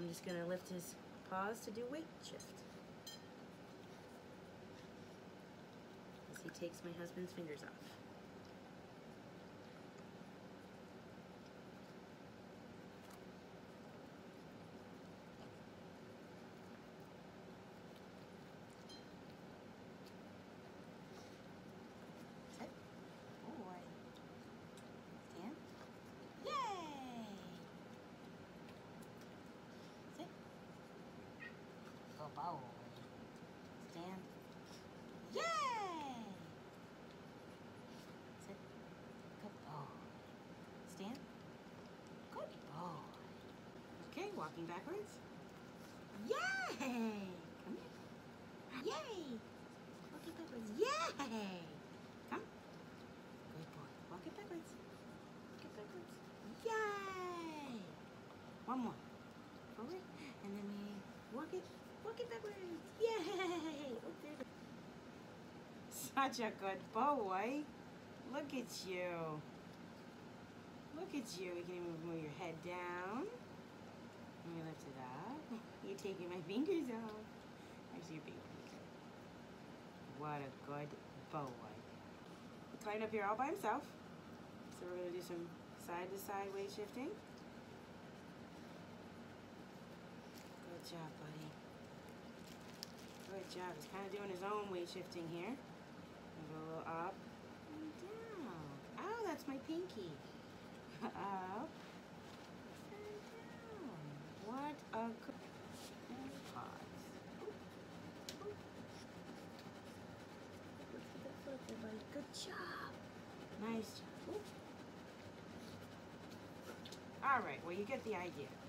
I'm just going to lift his paws to do weight shift. As he takes my husband's fingers off. Sit. Boy. Stand. Yay! Sit. Good boy. Stand. Yay! Sit. Good boy. Stand. Good boy. Okay, walking backwards. Yay! Come here. Yay! Walking backwards. Yay! Come. Good boy. Walk it backwards. Walk it backwards. Yay! One more. Forward. And then we walk it backwards. Yay! Oh, there. Such a good boy. Look at you. Look at you. You can even move your head down. Let me lift it up. You're taking my fingers off. There's your big finger. What a good boy. He climbed up here all by himself. So we're going to do some side-to-side weight shifting. Good job, buddy. Good job. He's kind of doing his own weight shifting here. Go a little up and down. Oh, that's my pinky. Up and down. What a good... And pause. Good job. Nice job. All right, well, you get the idea.